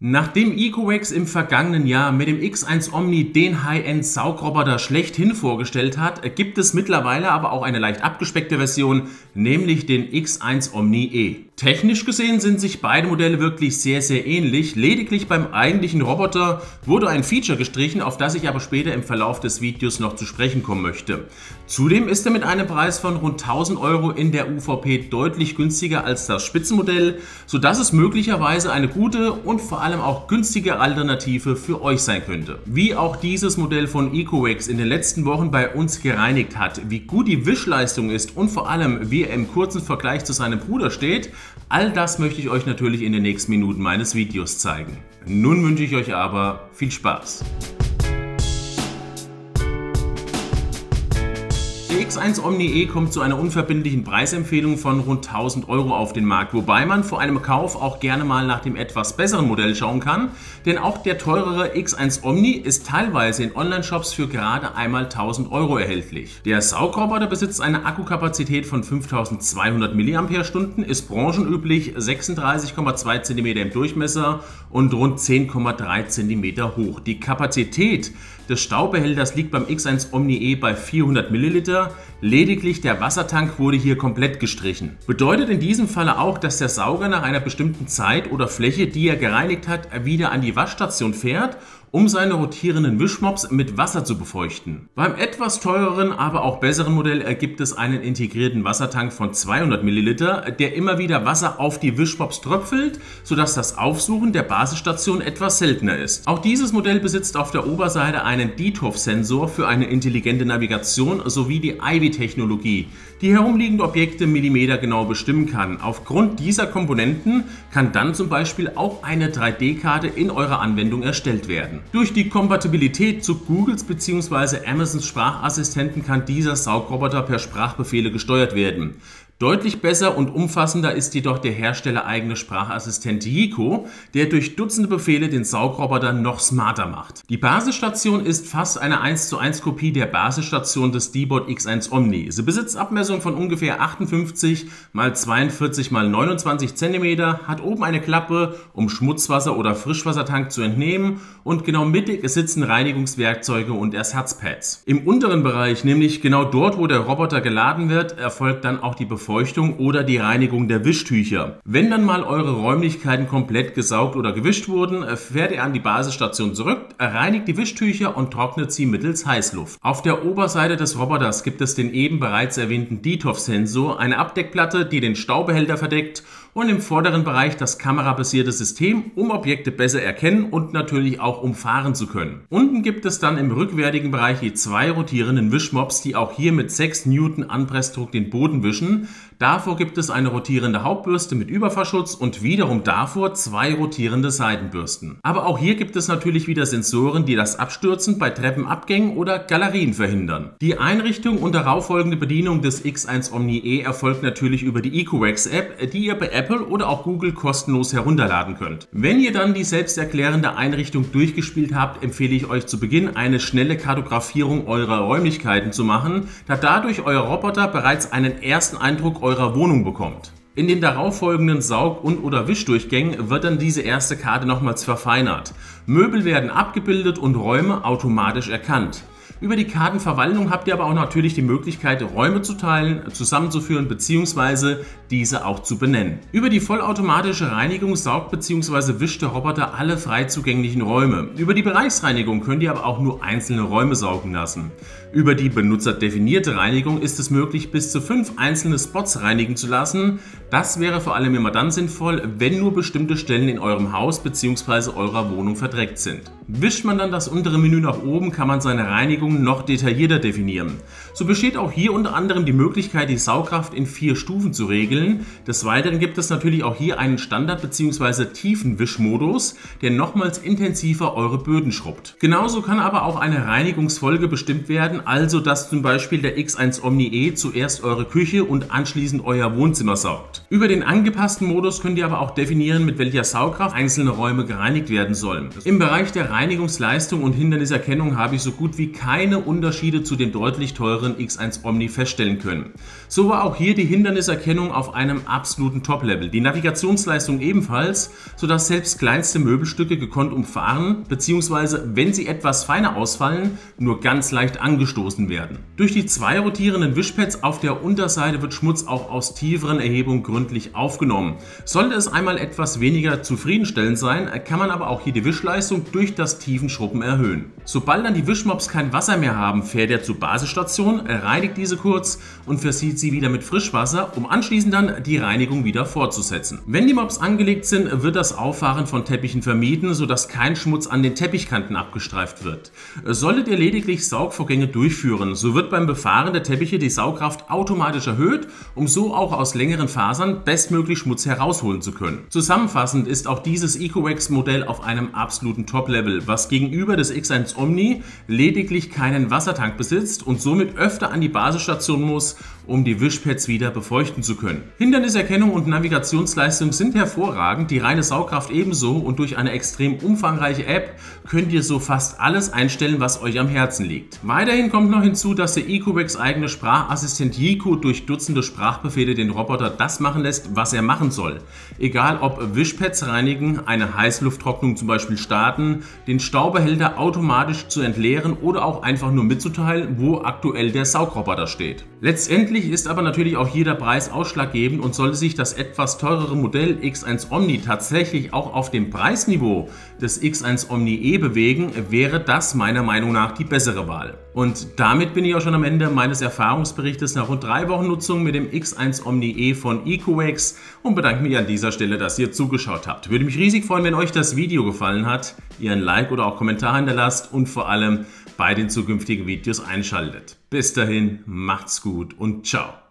Nachdem Ecowax im vergangenen Jahr mit dem X1 Omni den High-End-Saugroboter schlechthin vorgestellt hat, gibt es mittlerweile aber auch eine leicht abgespeckte Version, nämlich den X1 Omni E. Technisch gesehen sind sich beide Modelle wirklich sehr, sehr ähnlich. Lediglich beim eigentlichen Roboter wurde ein Feature gestrichen, auf das ich aber später im Verlauf des Videos noch zu sprechen kommen möchte. Zudem ist er mit einem Preis von rund 1000 € in der UVP deutlich günstiger als das Spitzenmodell, sodass es möglicherweise eine gute und vor allem auch günstige Alternative für euch sein könnte. Wie auch dieses Modell von Ecowax in den letzten Wochen bei uns gereinigt hat, wie gut die Wischleistung ist und vor allem wie er im kurzen Vergleich zu seinem Bruder steht, all das möchte ich euch natürlich in den nächsten Minuten meines Videos zeigen. Nun wünsche ich euch aber viel Spaß. Der X1 Omni E kommt zu einer unverbindlichen Preisempfehlung von rund 1000 € auf den Markt, wobei man vor einem Kauf auch gerne mal nach dem etwas besseren Modell schauen kann, denn auch der teurere X1 Omni ist teilweise in Online-Shops für gerade einmal 1000 € erhältlich. Der Saugroboter besitzt eine Akkukapazität von 5200 mAh, ist branchenüblich 36,2 cm im Durchmesser und rund 10,3 cm hoch. Die Kapazität des Staubehälters liegt beim X1 Omni E bei 400 ml, lediglich der Wassertank wurde hier komplett gestrichen. Bedeutet in diesem Falle auch, dass der Sauger nach einer bestimmten Zeit oder Fläche, die er gereinigt hat, wieder an die Waschstation fährt, um seine rotierenden Wischmops mit Wasser zu befeuchten. Beim etwas teureren, aber auch besseren Modell gibt es einen integrierten Wassertank von 200 ml, der immer wieder Wasser auf die Wischmops tröpfelt, sodass das Aufsuchen der Basisstation etwas seltener ist. Auch dieses Modell besitzt auf der Oberseite einen DTOF-Sensor für eine intelligente Navigation sowie die IVI-Technologie, die herumliegende Objekte millimetergenau bestimmen kann. Aufgrund dieser Komponenten kann dann zum Beispiel auch eine 3D-Karte in eurer Anwendung erstellt werden. Durch die Kompatibilität zu Googles bzw. Amazons Sprachassistenten kann dieser Saugroboter per Sprachbefehle gesteuert werden. Deutlich besser und umfassender ist jedoch der herstellereigene Sprachassistent Yeeco, der durch Dutzende Befehle den Saugroboter noch smarter macht. Die Basisstation ist fast eine 1:1 Kopie der Basisstation des D-Bot X1 Omni. Sie besitzt Abmessungen von ungefähr 58 x 42 x 29 cm, hat oben eine Klappe, um Schmutzwasser oder Frischwassertank zu entnehmen, und genau mittig sitzen Reinigungswerkzeuge und Ersatzpads. Im unteren Bereich, nämlich genau dort, wo der Roboter geladen wird, erfolgt dann auch die Befeuchtung oder die Reinigung der Wischtücher. Wenn dann mal eure Räumlichkeiten komplett gesaugt oder gewischt wurden, fährt ihr an die Basisstation zurück, reinigt die Wischtücher und trocknet sie mittels Heißluft. Auf der Oberseite des Roboters gibt es den eben bereits erwähnten DTOF-Sensor, eine Abdeckplatte, die den Staubehälter verdeckt, und im vorderen Bereich das kamerabasierte System, um Objekte besser erkennen und natürlich auch umfahren zu können. Unten gibt es dann im rückwärtigen Bereich die zwei rotierenden Wischmops, die auch hier mit 6 Newton Anpressdruck den Boden wischen. Davor gibt es eine rotierende Hauptbürste mit Überfahrschutz und wiederum davor zwei rotierende Seitenbürsten. Aber auch hier gibt es natürlich wieder Sensoren, die das Abstürzen bei Treppenabgängen oder Galerien verhindern. Die Einrichtung und darauffolgende Bedienung des X1 Omni E erfolgt natürlich über die Ecowax App, die ihr bei Apple oder auch Google kostenlos herunterladen könnt. Wenn ihr dann die selbsterklärende Einrichtung durchgespielt habt, empfehle ich euch zu Beginn eine schnelle Kartografierung eurer Räumlichkeiten zu machen, da dadurch euer Roboter bereits einen ersten Eindruck eurer Wohnung bekommt. In den darauffolgenden Saug- und/oder Wischdurchgängen wird dann diese erste Karte nochmals verfeinert. Möbel werden abgebildet und Räume automatisch erkannt. Über die Kartenverwaltung habt ihr aber auch natürlich die Möglichkeit, Räume zu teilen, zusammenzuführen bzw. diese auch zu benennen. Über die vollautomatische Reinigung saugt bzw. wischt der Roboter alle frei zugänglichen Räume. Über die Bereichsreinigung könnt ihr aber auch nur einzelne Räume saugen lassen. Über die benutzerdefinierte Reinigung ist es möglich, bis zu 5 einzelne Spots reinigen zu lassen. Das wäre vor allem immer dann sinnvoll, wenn nur bestimmte Stellen in eurem Haus bzw. eurer Wohnung verdreckt sind. Wischt man dann das untere Menü nach oben, kann man seine Reinigung noch detaillierter definieren. So besteht auch hier unter anderem die Möglichkeit, die Saugkraft in 4 Stufen zu regeln. Des Weiteren gibt es natürlich auch hier einen Standard- bzw. Tiefenwischmodus, der nochmals intensiver eure Böden schrubbt. Genauso kann aber auch eine Reinigungsfolge bestimmt werden, also dass zum Beispiel der X1 Omni E zuerst eure Küche und anschließend euer Wohnzimmer saugt. Über den angepassten Modus könnt ihr aber auch definieren, mit welcher Saugkraft einzelne Räume gereinigt werden sollen. Im Bereich der Reinigungsleistung und Hinderniserkennung habe ich so gut wie keine Unterschiede zu den deutlich teureren teureren X1 Omni feststellen können. So war auch hier die Hinderniserkennung auf einem absoluten Top-Level. Die Navigationsleistung ebenfalls, sodass selbst kleinste Möbelstücke gekonnt umfahren bzw. wenn sie etwas feiner ausfallen, nur ganz leicht angestoßen werden. Durch die zwei rotierenden Wischpads auf der Unterseite wird Schmutz auch aus tieferen Erhebungen gründlich aufgenommen. Sollte es einmal etwas weniger zufriedenstellend sein, kann man aber auch hier die Wischleistung durch das Tiefenschrubben erhöhen. Sobald dann die Wischmops kein Wasser mehr haben, fährt er zur Basisstation, reinigt diese kurz und versieht sie wieder mit Frischwasser, um anschließend dann die Reinigung wieder fortzusetzen. Wenn die Mops angelegt sind, wird das Auffahren von Teppichen vermieden, sodass kein Schmutz an den Teppichkanten abgestreift wird. Solltet ihr lediglich Saugvorgänge durchführen, so wird beim Befahren der Teppiche die Saugkraft automatisch erhöht, um so auch aus längeren Fasern bestmöglich Schmutz herausholen zu können. Zusammenfassend ist auch dieses EcoWax-Modell auf einem absoluten Top-Level, was gegenüber des X1 Omni lediglich keinen Wassertank besitzt und somit öfter an die Basisstation muss, um die Wischpads wieder befeuchten zu können. Hinderniserkennung und Navigationsleistung sind hervorragend, die reine Saugkraft ebenso, und durch eine extrem umfangreiche App könnt ihr so fast alles einstellen, was euch am Herzen liegt. Weiterhin kommt noch hinzu, dass der EcoWax eigene Sprachassistent Yiku durch Dutzende Sprachbefehle den Roboter das machen lässt, was er machen soll. Egal ob Wischpads reinigen, eine Heißlufttrocknung zum Beispiel starten, den Staubehälter automatisch zu entleeren oder auch einfach nur mitzuteilen, wo aktuell der Saugroboter steht. Letztendlich ist aber natürlich auch hier der Preis ausschlaggebend, und sollte sich das etwas teurere Modell X1 Omni tatsächlich auch auf dem Preisniveau des X1 Omni E bewegen, wäre das meiner Meinung nach die bessere Wahl. Und damit bin ich auch schon am Ende meines Erfahrungsberichtes nach rund 3 Wochen Nutzung mit dem X1 Omni E von EcoWax und bedanke mich an dieser Stelle, dass ihr zugeschaut habt. Würde mich riesig freuen, wenn euch das Video gefallen hat, ihr ein Like oder auch Kommentar hinterlasst und vor allem bei den zukünftigen Videos einschaltet. Bis dahin, macht's gut und ciao.